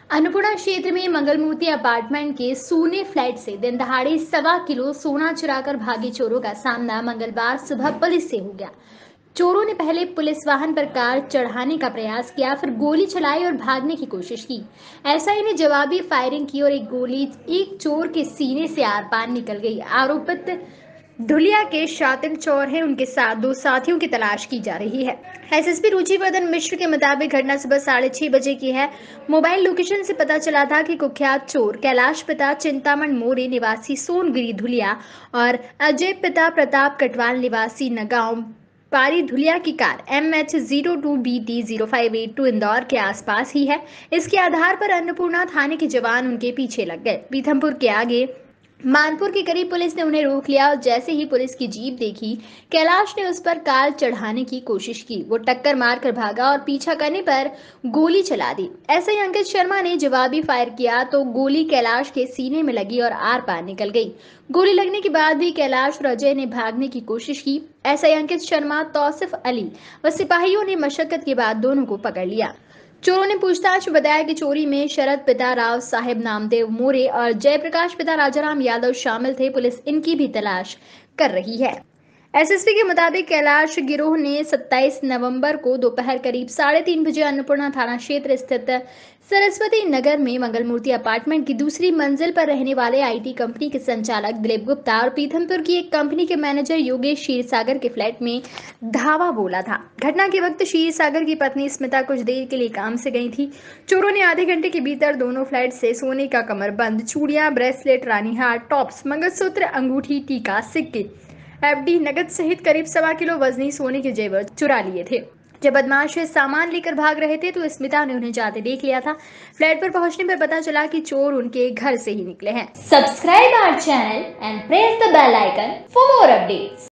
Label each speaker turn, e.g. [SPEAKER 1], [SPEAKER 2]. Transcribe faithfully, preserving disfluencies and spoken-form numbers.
[SPEAKER 1] अन्नपूर्णा क्षेत्र में मंगलमूर्ति अपार्टमेंट के सोने फ्लैट से दिन दहाड़े सवा किलो सोना चुराकर भागे चोरों का सामना मंगलवार सुबह पुलिस से हो गया। चोरों ने पहले पुलिस वाहन पर कार चढ़ाने का प्रयास किया, फिर गोली चलाई और भागने की कोशिश की। एसआई ने जवाबी फायरिंग की और एक गोली एक चोर के सीने से आर पार निकल गई। आरोपित धुलिया के शातिन चौर है, उनके साथ दो साथियों की तलाश की जा रही है। एसएसपी रुचिवर्धन मिश्र के मुताबिक घटना सुबह साढ़े छह बजे की है। मोबाइल लोकेशन से पता चला था कि कुख्यात चोर कैलाश पिता चिंतामण मोरे निवासी सोनगिरी धुलिया और अजय पिता प्रताप कटवाल निवासी नगांव पारी धुलिया की car M H zero two B T zero five eight two Indore के आसपास ही है। इसके आधार पर अन्नपूर्णा थाने के जवान उनके पीछे लग गए। पीथमपुर के आगे मानपुर के करीब पुलिस ने उन्हें रोक लिया और जैसे ही पुलिस की जीप देखी, कैलाश ने उस पर कार चढ़ाने की कोशिश की। वो टक्कर मारकर भागा और पीछा करने पर गोली चला दी। ऐसे ही अंकित शर्मा ने जवाबी फायर किया तो गोली कैलाश के सीने में लगी और आर पार निकल गई। गोली लगने के बाद भी कैलाश और अजय ने भागने की कोशिश की। ऐसे ही अंकित शर्मा, तौसिफ अली व सिपाहियों ने मशक्कत के बाद दोनों को पकड़ लिया। चोरों ने पूछताछ में बताया कि चोरी में शरद पिता राव साहेब नामदेव मोरे और जयप्रकाश पिता राजाराम यादव शामिल थे। पुलिस इनकी भी तलाश कर रही है। एसएसपी के मुताबिक कैलाश गिरोह ने सत्ताईस नवंबर को दोपहर करीब साढ़े तीन बजे अन्नपूर्णा थाना क्षेत्र स्थित सरस्वती नगर में मंगलमूर्ति अपार्टमेंट की दूसरी मंजिल पर रहने वाले आईटी कंपनी के संचालक दिलीप गुप्ता और पीथमपुर की एक कंपनी के मैनेजर योगेश क्षीरसागर के फ्लैट में धावा बोला था। घटना के वक्त क्षीरसागर की पत्नी स्मिता कुछ देर के लिए काम से गई थी। चोरों ने आधे घंटे के भीतर दोनों फ्लैट से सोने का कमरबंद, चूड़ियां, ब्रेसलेट, रानी हार, टॉप्स, मंगलसूत्र, अंगूठी, टीका, सिक्के, एफडी, नगद सहित करीब सवा किलो वजनी सोने के जेवर चुरा लिए थे। जब बदमाश सामान लेकर भाग रहे थे तो स्मिता ने उन्हें जाते देख लिया था। फ्लैट पर पहुंचने पर पता चला कि चोर उनके घर से ही निकले हैं।
[SPEAKER 2] Subscribe our channel and press the bell icon for more updates.